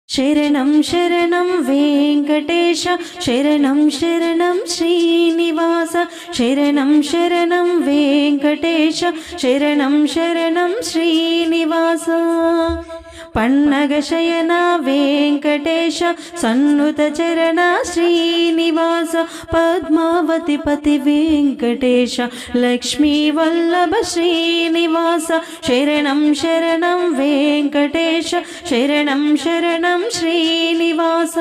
శరణం శరణం వెంకటేశ శరణం శరణం శ్రీనివాస శరణం శరణం వెంకటేశ శరణం శరణం శ్రీనివాస పన్నగ శయన వెంకటేశ సన్నుత చరణ శ్రీనివాస పద్మావతి పతి వెంకటేశ లక్ష్మీ వల్లభ శ్రీనివాస శరణం శరణం వెంకటేశ శరణం శరణం श्रीनिवास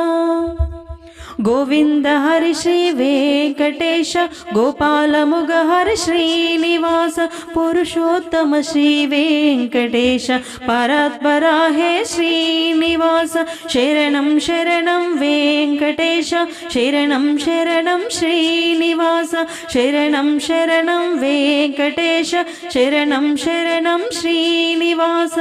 गोविंद हरि श्री वेंकटेश गोपाल मुग हरि श्रीनिवास पुरुषोत्तम श्री वेंकटेश परात्परा हे श्रीनिवास शरणं शरणं वेंकटेश शरणं शरणं श्रीनिवास शरणं शरणं वेंकटेश शरणं शरणं श्रीनिवास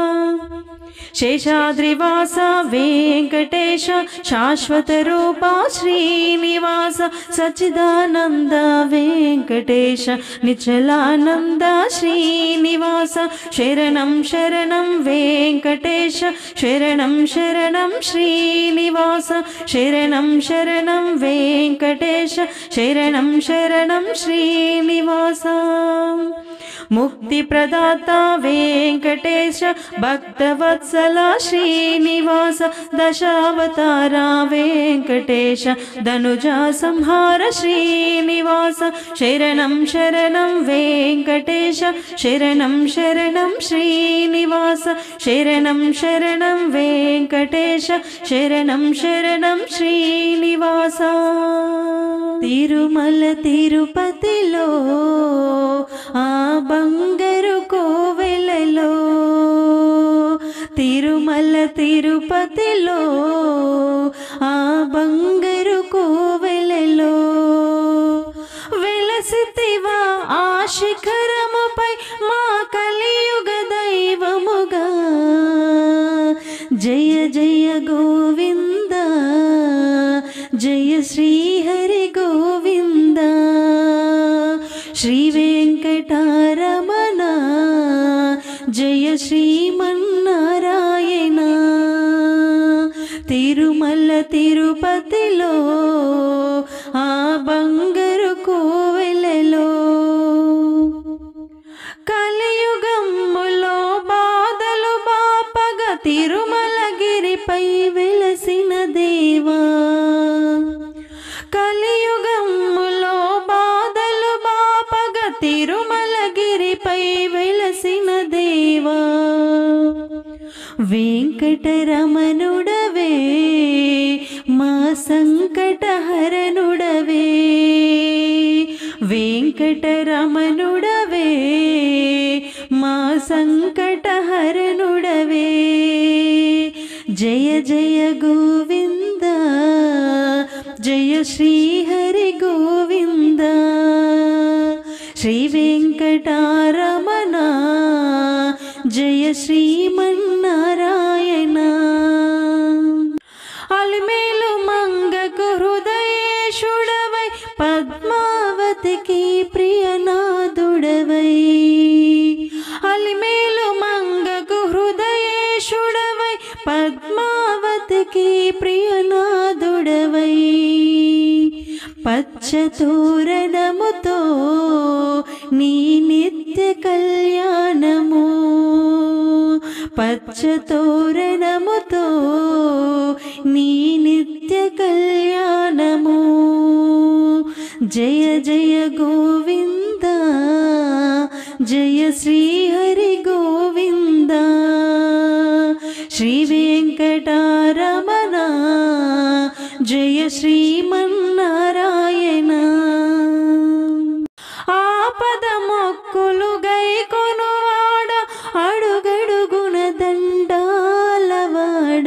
शेषाद्रिवास वेंकटेश शाश्वत रूपा श्रीनिवास सच्चिदानंद वेंकटेश निचलानंद श्रीनिवास शरणं शरणं वेंकटेश शरणं शरणं श्रीनिवास शरणं शरणं वेंकटेश शरणं शरणं श्रीनिवास मुक्ति प्रदाता वेंकटेश भक्तवत्सला श्रीनिवास दशावतारा वेंकटेश धनुजा संहार श्रीनिवास शरणं शरणं वेंकटेश शरणं शरणं श्रीनिवास शरणं शरणं वेंकटेश शरणं शरणं श्रीनिवास तिरुमल तिरुपतिलो आ బంగారు కోవెలలో తిరుమల తిరుపతిలో ఆ బంగారు కోవెలలో వెలసితివా ఆ శిఖరముపై మా కలియుగ దైవముగా జయ జయ గోవింద జయ శ్రీ హరి గోవింద श्री वेंकटरमण जय श्रीमन्नारायण तिरुमल तिरुपतिलो आ बंगारू कोवेలలో కలియుగములో బాధలు బాపగా తిరుమలగిరిపై వెలసిన దేవా కలియుగములో బాధలు బాపగా తిరుమలగిరిపై వెలసిన దేవా వెంకటరమణుడవే మా సంకటహరణుడవే వెంకటరమణుడవే మా సంకటహరణుడవే జయ జయ గోవింద जय श्री हरि गोविंद श्री वेंकटरमण जय श्रीमन्नारायण अलिमेलु मंगकु हृदयेशुडवै पद्मावति की प्रियनादुडवै अलिमेलु मंगकु हृदयेशुडवै पद्मावति की प्रियनादुडवै పచ్చతోరణముతో నీ నిత్య కళ్యాణము పచ్చతోరణముతో నీ నిత్య కళ్యాణము జయ జయ గోవింద జయ శ్రీ హరి గోవింద శ్రీ వెంకటరమణ जय श्रीमन्नारायण आपद मोक्कुलु गैकोनुवाड अडुगडुगुन दंडालवाड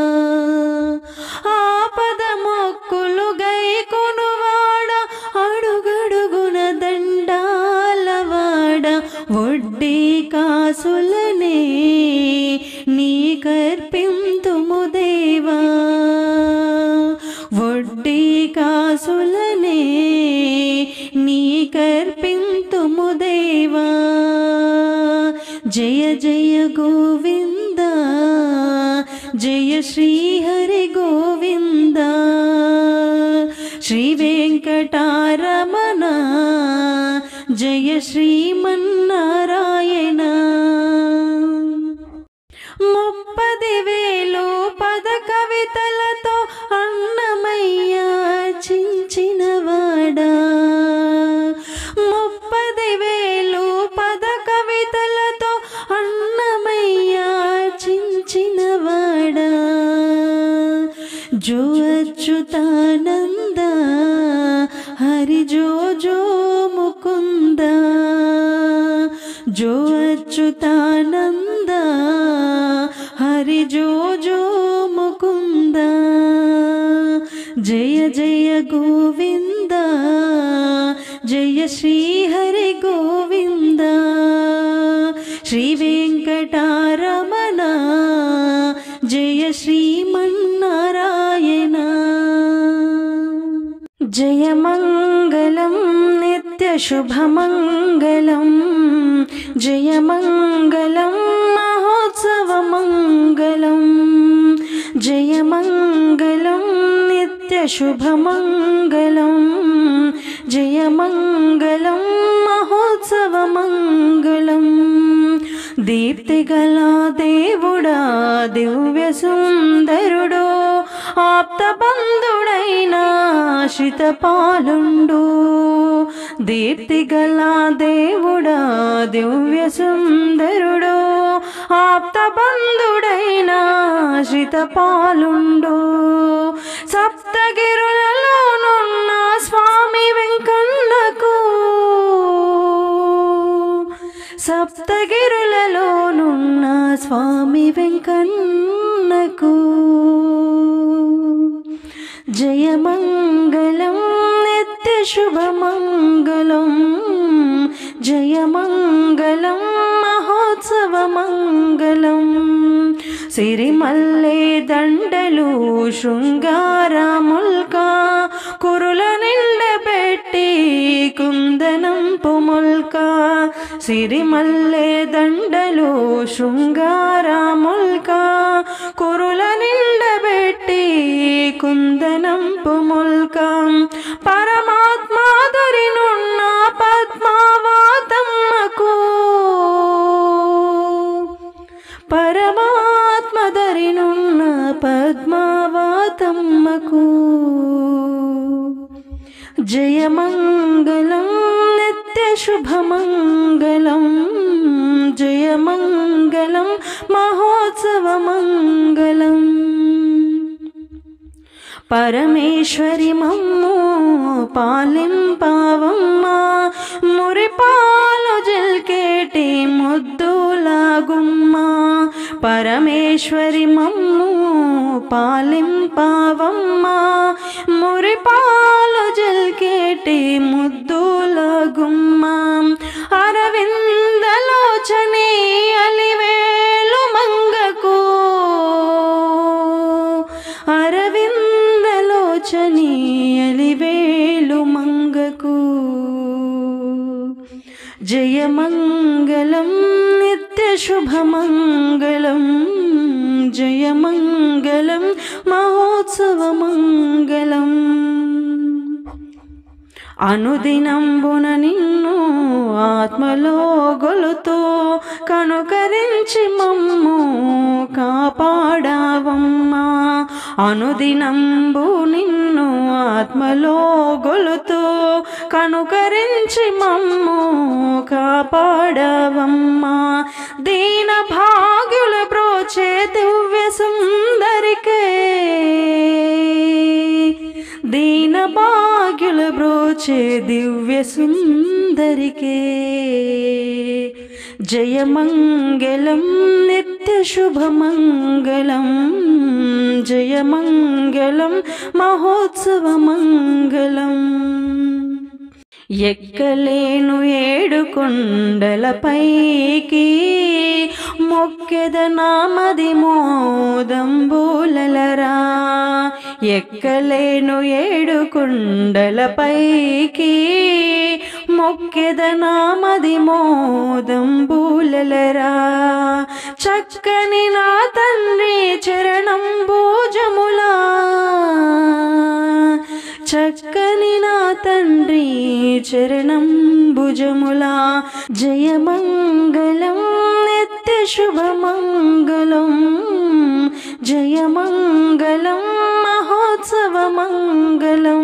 आपद मोक्कुलु गैकोनुवाड अडुगडुगुन दंडालवाड वड्डी कासुलने नी कर्पिंतुमु देवा वड्डी कासुलने జయ శ్రీ హరి గోవింద శ్రీ వెంకటారమణ జయ శ్రీమన్నారాయణ 30,000 పద కవితలతో అన్నమయ్య చించినవాడా 30,000 పద కవితలతో అన్నమయ్య చించినవాడా జో అచ్యుతానంద హరి జో జో ముకుంద జో అచ్యుతానంద హరి జో జో ముకుంద జయ జయ గోవింద జయ శ్రీ హరి గోవింద శ్రీ వెంకటారమణ జయ శ్రీమన్నారాయణ జయ మంగళం నిత్య శుభమంగళం జయ మంగళం మహోత్సవ మంగళం జయ మంగళం నిత్య శుభమంగళం జయ మంగళం మహోత్సవ మంగళం దీప్తిగల దేవుడా దివ్య సుందరుడో ఆప్త బంధుడైన ఆశ్రితపాలుండు దీప్తిగల దేవుడా దివ్య సుందరుడో ఆప్త బంధుడైన ఆశ్రితపాలుండు సప్తగిరులలోనున్న స్వామి వెంకన్నకు సప్తగిరులలోనున్న స్వామి వెంకన్నకు జయ మంగళం నిత్య శుభమంగళం జయ మంగళం మహోత్సవ మంగళం సిరిమల్లె దండలు శృంగారముల్కా కురుల నిండబెట్టి కుందనం పుముల్కా సిరిమల్లె దండలు శృంగారముల్కా కురుల నిండబెట్టి కుందనం పుముల్కా పరమాత్మాదరినున్న పద్మావతమ్మకు పరమాత్మదరినున్న పద్మావతమ్మకు జయ మంగళం నిత్య శుభమంగళం జయ మంగళం మహోత్సవ మంగళం పరమేశ్వరి మమ్ము పాలింపావమ్మ మురిపాలు జిల్కేటి ముద్దులాగుమ్మ పరమేశ్వరి మమ్ము పాలింపావమ్మ మురిపాలు జిల్కేటి ముద్దులాగుమ్మ అరవిందలోచనే అలివేలు మంగకు అరవిందలోచని అలివేలు మంగకు జయ మంగళం నిత్య శుభమంగళం జయ మంగళం మహోత్సవ మంగళం అనుదినంబున నిన్ను ఆత్మలో గొలుతో కనుకరించి మమ్ము కాపాడావమ్మా అనుదినంబు నిన్ను ఆత్మలో గొలుతో కనుకరించి మమ్ము కాపాడావమ్మా దీన భాగ్యుల బ్రోచే దివ్య సుందరికే దీన భాగ్యుల బ్రోచే దివ్య సుందరికే జయ మంగళం నిత్య శుభమంగళం జయ మంగళం మహోత్సవ మంగళం ఎక్కలేను 7 కొండలపైకి మొక్కెద నామది మోదంబులలరా ఎక్కలేను 7 కొండలపైకి మొక్కెదనామది మోదంబూలెలరా చక్కని నా తండ్రి చరణం భోజములా చక్కని నా తండ్రి చరణం భుజములా జయమంగళం నిత్య శుభమంగళం జయమంగళం మహోత్సవ మంగళం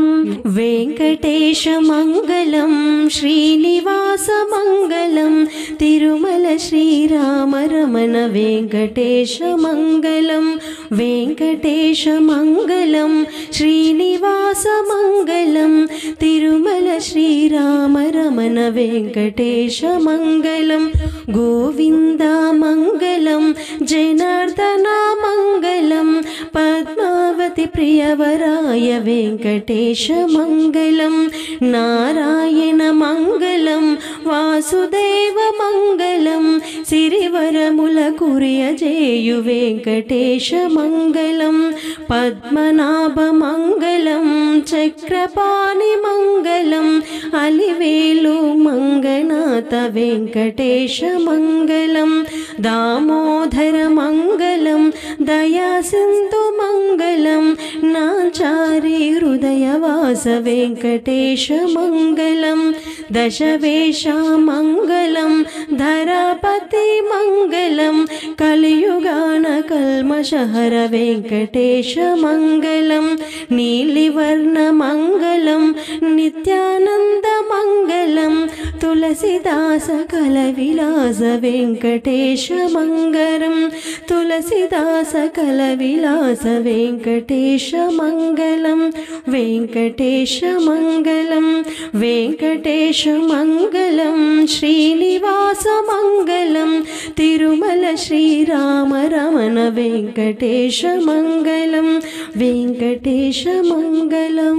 వెంకటేశ మంగళం శ్రీనివాస మంగళం తిరుమల శ్రీరామ రమణ వెంకటేశ మంగళం వెంకటేశ మంగళం శ్రీనివాస మంగళం తిరుమల శ్రీరామ రమణ వెంకటేశ మంగళం గోవింద మంగళం జనార్దన మంగళం పద్మావతి ప్రియవరాయ వెంకటేశ మంగళం నారాయణ మంగళం వాసుదేవ మంగళం సిరివరముల కురియజేయు వెంకటేశ మంగళం పద్మనాభ మంగళం చక్రపాణి మంగళం అలివేలు మంగనాథ వెంకటేశ మంగళం దామోదర మంగళం దయా సింధు మంగళం నాచారి హృదయవాస వెంకటేశ మంగళం దశవేష మంగళం ధరాపతి మంగళం కలియుగాన కల్మషహర వెంకటేశ మంగళం నీలివర్ణ మంగళం నిత్యానంద మంగళం తులసిదాస కల విలాస వెంకటేశ మంగళం తులసిదాస కల విలాస వెంకటేశ మంగళం వెంకటేశ మంగళం వెంకటేశ మంగళం శ్రీనివాస మంగళం తిరుమల శ్రీరామ రమణ వెంకటేశ మంగళం వెంకటేశ మంగళం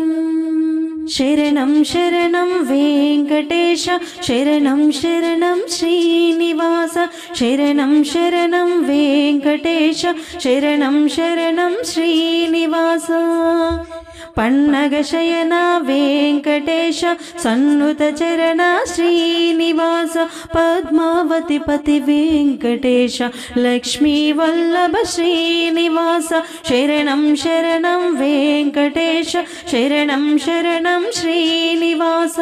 శరణం శరణం వెంకటేశ శరణం శరణం శ్రీనివాస శరణం శరణం వెంకటేశ శరణం శరణం శ్రీనివాస పన్నగ శయన వెంకటేశ సన్నుత చరణ శ్రీనివాస పద్మావతి పతి వెంకటేశ లక్ష్మీ వల్లభ శ్రీనివాస శరణం శరణం వెంకటేశ శరణం శరణం శ్రీనివాస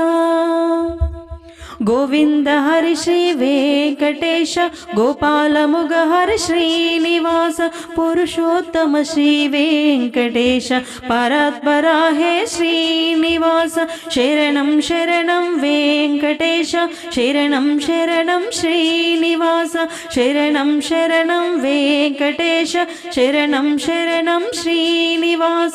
గోవింద హరి శ్రీ వెంకటేశ గోపాల ముగ హరి శ్రీనివాస పురుషోత్తమ శ్రీ వెంకటేశ పరాత్పరా హే శ్రీనివాస శరణం శరణం వెంకటేశ శరణం శరణం శ్రీనివాస శరణం శరణం వెంకటేశ శరణం శరణం శ్రీనివాస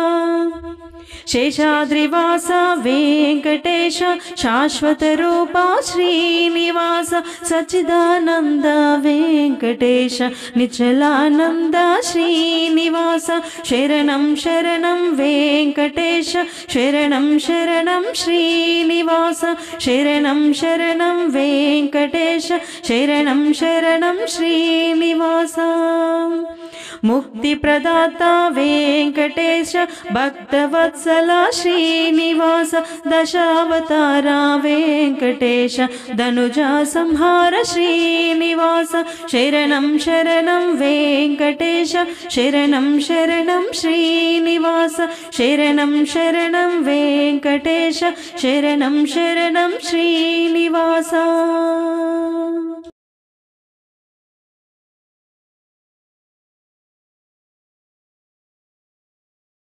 శేషాద్రివాస వెంకటేశ శాశ్వత రూప శ్రీనివాస సచ్చిదానంద వెంకటేశ నిచలానంద శ్రీనివాస శరణం శరణం వెంకటేశ శరణం శరణం శ్రీనివాస శరణం శరణం వెంకటేశ శరణం శరణం శ్రీనివాస ముక్తి ప్రదాత వెంకటేశ భక్తవత్సల శ్రీనివాస దశావతార వెంకటేశ ధనుజా సంహార శ్రీనివాస శరణం శరణం వెంకటేశ శరణం శరణం శ్రీనివాస శరణం శరణం వెంకటేశ శరణం శరణం శ్రీనివాస